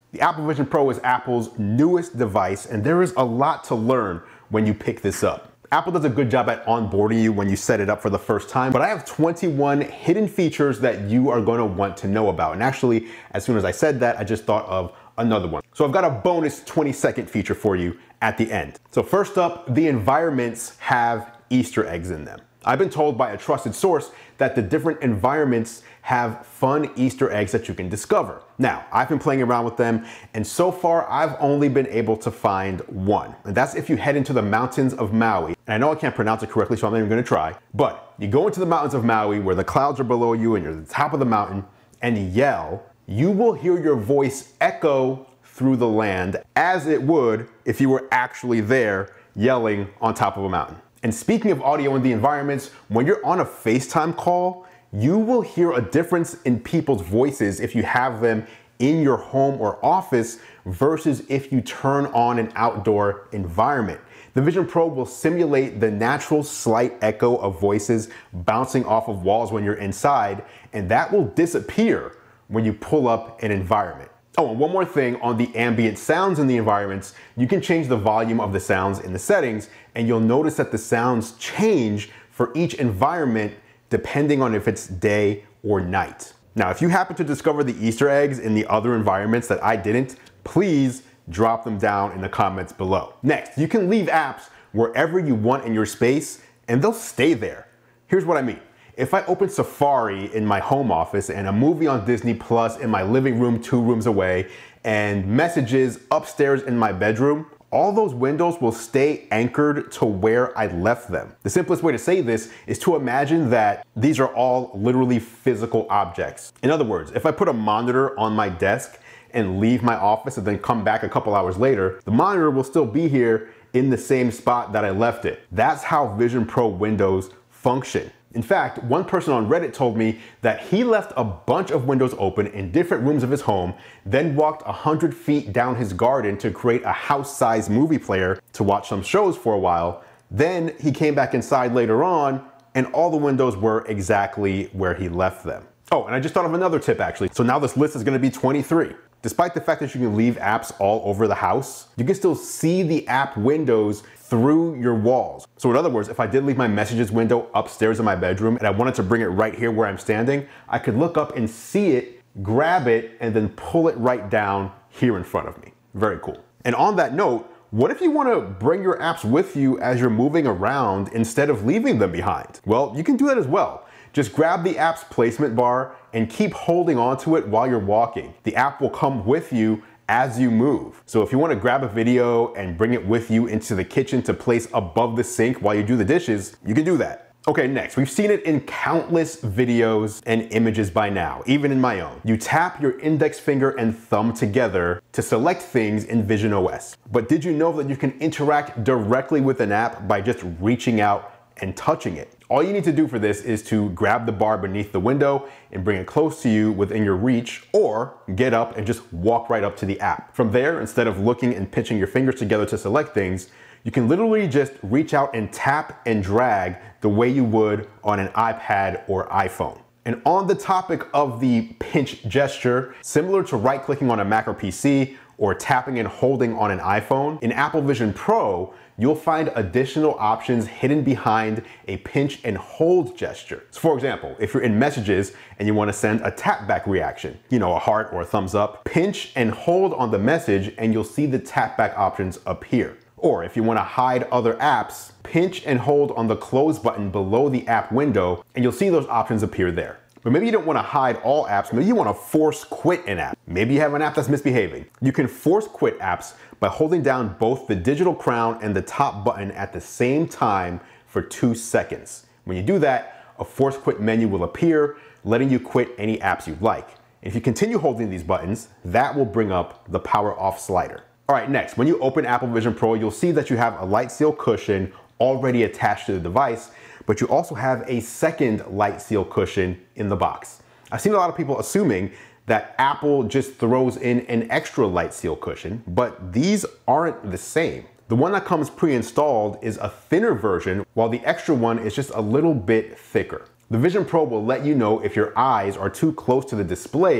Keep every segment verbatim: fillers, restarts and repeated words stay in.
The Apple Vision Pro is Apple's newest device, and there is a lot to learn when you pick this up. Apple does a good job at onboarding you when you set it up for the first time, but I have twenty-one hidden features that you are going to want to know about. And actually, as soon as I said that, I just thought of another one. So I've got a bonus twenty second feature for you at the end. So first up, the environments have Easter eggs in them. I've been told by a trusted source that the different environments have fun Easter eggs that you can discover. Now, I've been playing around with them, and so far I've only been able to find one. And that's if you head into the mountains of Maui. And I know I can't pronounce it correctly, so I'm not even gonna try. But you go into the mountains of Maui where the clouds are below you and you're at the top of the mountain and yell, you will hear your voice echo through the land as it would if you were actually there yelling on top of a mountain. And speaking of audio in the environments, when you're on a FaceTime call, you will hear a difference in people's voices if you have them in your home or office versus if you turn on an outdoor environment. The Vision Pro will simulate the natural slight echo of voices bouncing off of walls when you're inside, and that will disappear when you pull up an environment. Oh, and one more thing on the ambient sounds in the environments, you can change the volume of the sounds in the settings, and you'll notice that the sounds change for each environment depending on if it's day or night. Now, if you happen to discover the Easter eggs in the other environments that I didn't, please drop them down in the comments below. Next, you can leave apps wherever you want in your space, and they'll stay there. Here's what I mean. If I open Safari in my home office and a movie on Disney Plus in my living room two rooms away and messages upstairs in my bedroom, all those windows will stay anchored to where I left them. The simplest way to say this is to imagine that these are all literally physical objects. In other words, if I put a monitor on my desk and leave my office and then come back a couple hours later, the monitor will still be here in the same spot that I left it. That's how Vision Pro windows function. In fact, one person on Reddit told me that he left a bunch of windows open in different rooms of his home, then walked one hundred feet down his garden to create a house-sized movie player to watch some shows for a while. Then he came back inside later on, and all the windows were exactly where he left them. Oh, and I just thought of another tip actually. So now this list is gonna be twenty-three. Despite the fact that you can leave apps all over the house, you can still see the app windows through your walls. So in other words, if I did leave my messages window upstairs in my bedroom and I wanted to bring it right here where I'm standing, I could look up and see it, grab it, and then pull it right down here in front of me. Very cool. And on that note, what if you want to bring your apps with you as you're moving around instead of leaving them behind? Well, you can do that as well. Just grab the app's placement bar and keep holding onto it while you're walking. The app will come with you as you move. So if you want to grab a video and bring it with you into the kitchen to place above the sink while you do the dishes, you can do that. Okay, next, we've seen it in countless videos and images by now, even in my own. You tap your index finger and thumb together to select things in Vision O S. But did you know that you can interact directly with an app by just reaching out and touching it? All you need to do for this is to grab the bar beneath the window and bring it close to you within your reach, or get up and just walk right up to the app. From there, instead of looking and pinching your fingers together to select things, you can literally just reach out and tap and drag the way you would on an iPad or iPhone. And on the topic of the pinch gesture, similar to right-clicking on a Mac or P C or tapping and holding on an iPhone, in Apple Vision Pro, you'll find additional options hidden behind a pinch and hold gesture. So for example, if you're in messages and you want to send a tap back reaction, you know, a heart or a thumbs up, pinch and hold on the message and you'll see the tap back options appear. Or if you want to hide other apps, pinch and hold on the close button below the app window and you'll see those options appear there. But maybe you don't want to hide all apps, maybe you want to force quit an app. Maybe you have an app that's misbehaving. You can force quit apps by holding down both the digital crown and the top button at the same time for two seconds. When you do that, a force quit menu will appear, letting you quit any apps you'd like. If you continue holding these buttons, that will bring up the power off slider. All right, next, when you open Apple Vision Pro, you'll see that you have a light seal cushion already attached to the device, but you also have a second light seal cushion in the box. I've seen a lot of people assuming that Apple just throws in an extra light seal cushion, but these aren't the same. The one that comes pre-installed is a thinner version, while the extra one is just a little bit thicker. The Vision Pro will let you know if your eyes are too close to the displays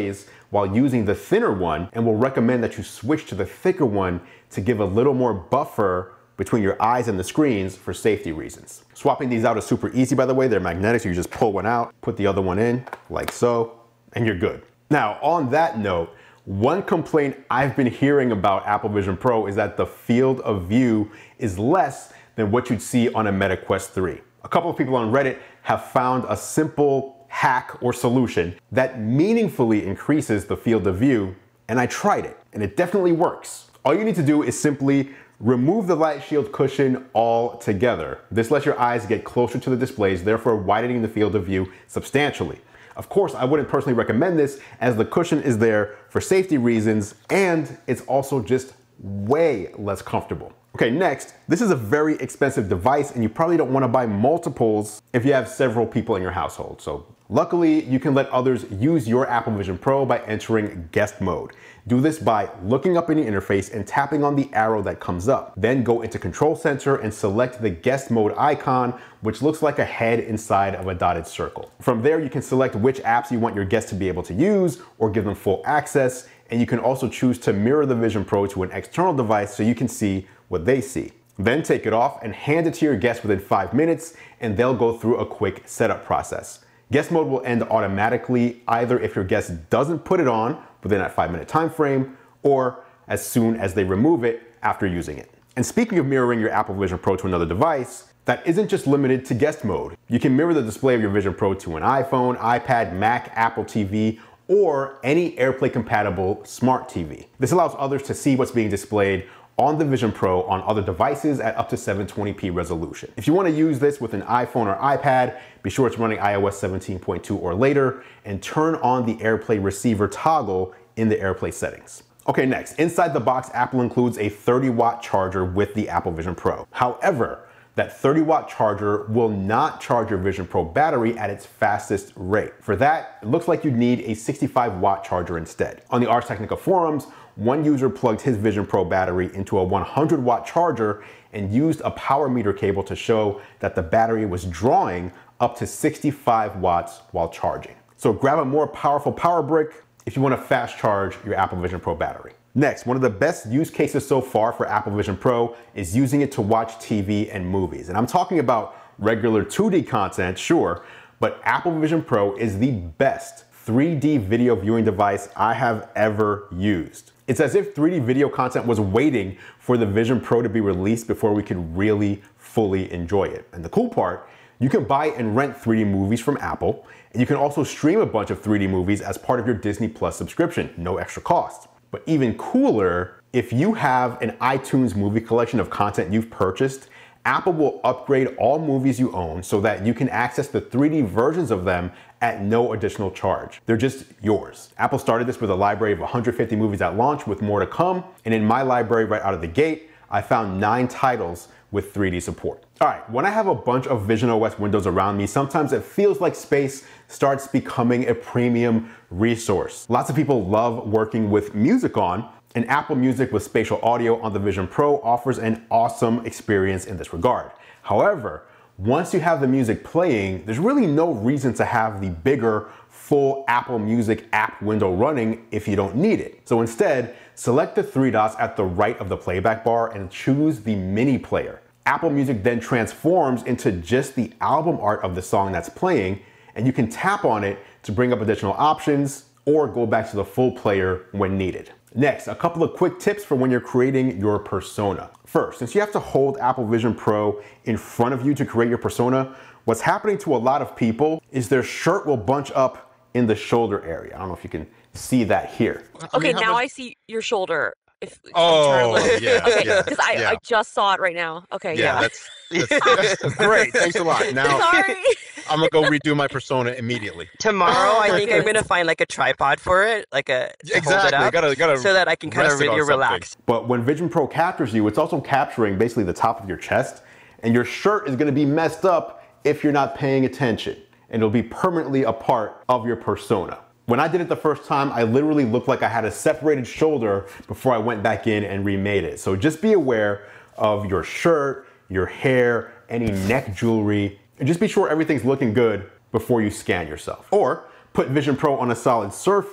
while using the thinner one, and will recommend that you switch to the thicker one to give a little more buffer between your eyes and the screens for safety reasons. Swapping these out is super easy, by the way. They're magnetic, so you just pull one out, put the other one in, like so, and you're good. Now, on that note, one complaint I've been hearing about Apple Vision Pro is that the field of view is less than what you'd see on a Meta Quest three. A couple of people on Reddit have found a simple hack or solution that meaningfully increases the field of view, and I tried it, and it definitely works. All you need to do is simply remove the light shield cushion altogether. This lets your eyes get closer to the displays, therefore widening the field of view substantially. Of course, I wouldn't personally recommend this, as the cushion is there for safety reasons, and it's also just way less comfortable. Okay, next, this is a very expensive device, and you probably don't want to buy multiples if you have several people in your household. So luckily, you can let others use your Apple Vision Pro by entering guest mode. Do this by looking up in the interface and tapping on the arrow that comes up. Then go into Control Center and select the guest mode icon, which looks like a head inside of a dotted circle. From there, you can select which apps you want your guests to be able to use or give them full access. And you can also choose to mirror the Vision Pro to an external device so you can see what they see. Then take it off and hand it to your guests within five minutes, and they'll go through a quick setup process. Guest mode will end automatically either if your guest doesn't put it on within that five minute time frame, or as soon as they remove it after using it. And speaking of mirroring your Apple Vision Pro to another device, that isn't just limited to guest mode. You can mirror the display of your Vision Pro to an iPhone, iPad, Mac, Apple T V, or any AirPlay compatible smart T V. This allows others to see what's being displayed on the Vision Pro on other devices at up to seven twenty p resolution. If you want to use this with an iPhone or iPad, be sure it's running i O S seventeen point two or later, and turn on the AirPlay receiver toggle in the AirPlay settings. Okay, next, inside the box, Apple includes a thirty watt charger with the Apple Vision Pro. However, that thirty watt charger will not charge your Vision Pro battery at its fastest rate. For that, it looks like you'd need a sixty-five watt charger instead. On the Ars Technica forums, one user plugged his Vision Pro battery into a one hundred watt charger and used a power meter cable to show that the battery was drawing up to sixty-five watts while charging. So grab a more powerful power brick if you want to fast charge your Apple Vision Pro battery. Next, one of the best use cases so far for Apple Vision Pro is using it to watch T V and movies. And I'm talking about regular two D content, sure, but Apple Vision Pro is the best three D video viewing device I have ever used. It's as if three D video content was waiting for the Vision Pro to be released before we could really fully enjoy it. And the cool part, you can buy and rent three D movies from Apple, and you can also stream a bunch of three D movies as part of your Disney Plus subscription, no extra cost. But even cooler, if you have an iTunes movie collection of content you've purchased, Apple will upgrade all movies you own so that you can access the three D versions of them at no additional charge. They're just yours. Apple started this with a library of one hundred fifty movies at launch, with more to come. And in my library right out of the gate, I found nine titles with three D support. All right, when I have a bunch of visionOS windows around me, sometimes it feels like space starts becoming a premium resource. Lots of people love working with music on, and Apple Music with spatial audio on the Vision Pro offers an awesome experience in this regard. However, once you have the music playing, there's really no reason to have the bigger full Apple Music app window running if you don't need it. So instead, select the three dots at the right of the playback bar and choose the mini player. Apple Music then transforms into just the album art of the song that's playing, and you can tap on it to bring up additional options or go back to the full player when needed. Next, a couple of quick tips for when you're creating your persona. First, since you have to hold Apple Vision Pro in front of you to create your persona, what's happening to a lot of people is their shirt will bunch up in the shoulder area. I don't know if you can see that here. Okay, I mean, now much... I see your shoulder. If oh, yeah, okay, yeah. Because I, yeah. I just saw it right now. Okay, yeah. yeah. That's, that's, that's great. Thanks a lot. Now, sorry. I'm gonna go redo my persona immediately. Tomorrow, I think I'm gonna find like a tripod for it, like a to exactly. hold it up, gotta, gotta so that I can kind of really relax. But when Vision Pro captures you, it's also capturing basically the top of your chest, and your shirt is gonna be messed up if you're not paying attention, and it'll be permanently a part of your persona. When I did it the first time, I literally looked like I had a separated shoulder before I went back in and remade it. So just be aware of your shirt, your hair, any neck jewelry, and just be sure everything's looking good before you scan yourself. Or put Vision Pro on a solid surface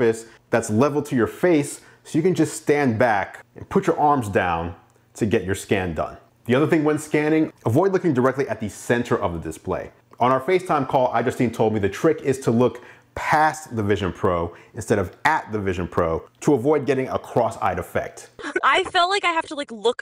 that's level to your face so you can just stand back and put your arms down to get your scan done. The other thing when scanning, avoid looking directly at the center of the display. On our FaceTime call, iJustine told me the trick is to look past the Vision Pro instead of at the Vision Pro to avoid getting a cross-eyed effect. I felt like I have to like look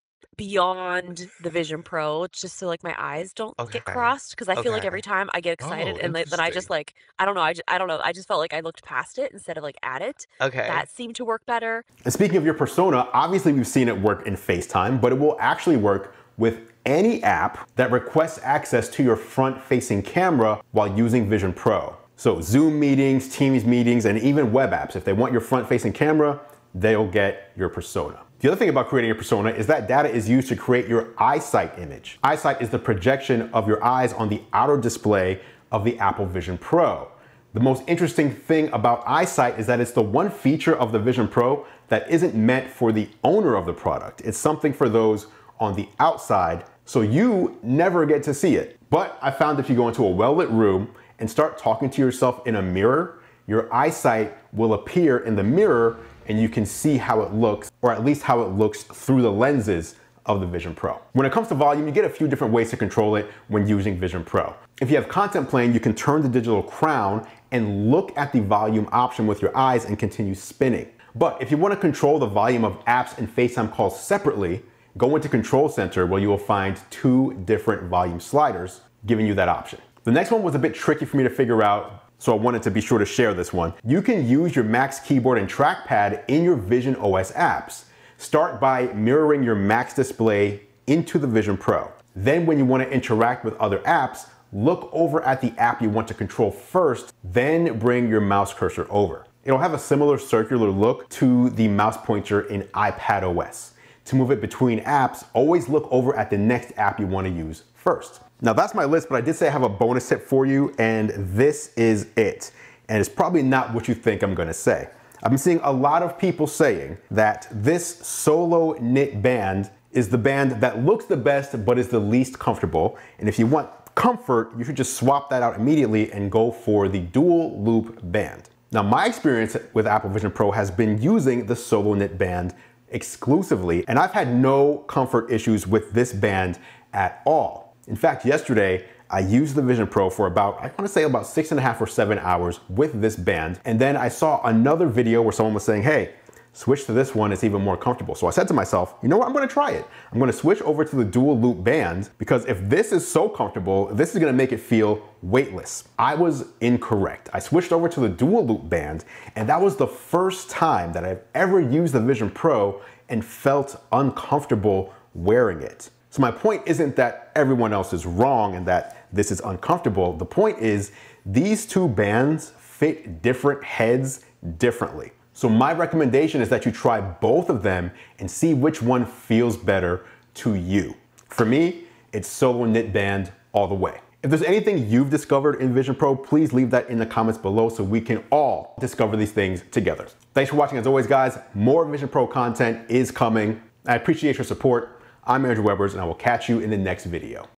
beyond the Vision Pro just so like my eyes don't Okay. get crossed, because I feel like Okay. every time I get excited Oh, and like, then I just interesting. like I don't know I just, I don't know I just felt like I looked past it instead of like at it. Okay. That seemed to work better. And speaking of your persona, obviously we've seen it work in FaceTime, but it will actually work with any app that requests access to your front-facing camera while using Vision Pro. So Zoom meetings, Teams meetings, and even web apps. If they want your front-facing camera, they'll get your persona. The other thing about creating a persona is that data is used to create your EyeSight image. EyeSight is the projection of your eyes on the outer display of the Apple Vision Pro. The most interesting thing about EyeSight is that it's the one feature of the Vision Pro that isn't meant for the owner of the product. It's something for those on the outside, so you never get to see it. But I found if you go into a well-lit room and start talking to yourself in a mirror, your EyeSight will appear in the mirror and you can see how it looks, or at least how it looks through the lenses of the Vision Pro. When it comes to volume, you get a few different ways to control it when using Vision Pro. If you have content playing, you can turn the digital crown and look at the volume option with your eyes and continue spinning. But if you want to control the volume of apps and FaceTime calls separately, go into Control Center where you will find two different volume sliders giving you that option. The next one was a bit tricky for me to figure out, so I wanted to be sure to share this one. You can use your Mac's keyboard and trackpad in your Vision O S apps. Start by mirroring your Mac's display into the Vision Pro. Then when you want to interact with other apps, look over at the app you want to control first, then bring your mouse cursor over. It'll have a similar circular look to the mouse pointer in iPadOS. To move it between apps, always look over at the next app you want to use first. Now that's my list, but I did say I have a bonus tip for you, and this is it. And it's probably not what you think I'm gonna say. I've been seeing a lot of people saying that this solo knit band is the band that looks the best, but is the least comfortable. And if you want comfort, you should just swap that out immediately and go for the dual loop band. Now my experience with Apple Vision Pro has been using the solo knit band exclusively, and I've had no comfort issues with this band at all. In fact, yesterday, I used the Vision Pro for about, I want to say about six and a half or seven hours with this band. And then I saw another video where someone was saying, hey, switch to this one, it's even more comfortable. So I said to myself, you know what, I'm gonna try it. I'm gonna switch over to the dual loop band, because if this is so comfortable, this is gonna make it feel weightless. I was incorrect. I switched over to the dual loop band, and that was the first time that I've ever used the Vision Pro and felt uncomfortable wearing it. So my point isn't that everyone else is wrong and that this is uncomfortable. The point is these two bands fit different heads differently. So my recommendation is that you try both of them and see which one feels better to you. For me, it's solo knit band all the way. If there's anything you've discovered in Vision Pro, please leave that in the comments below so we can all discover these things together. Thanks for watching as always, guys. More Vision Pro content is coming. I appreciate your support. I'm Andrew Webbers, and I will catch you in the next video.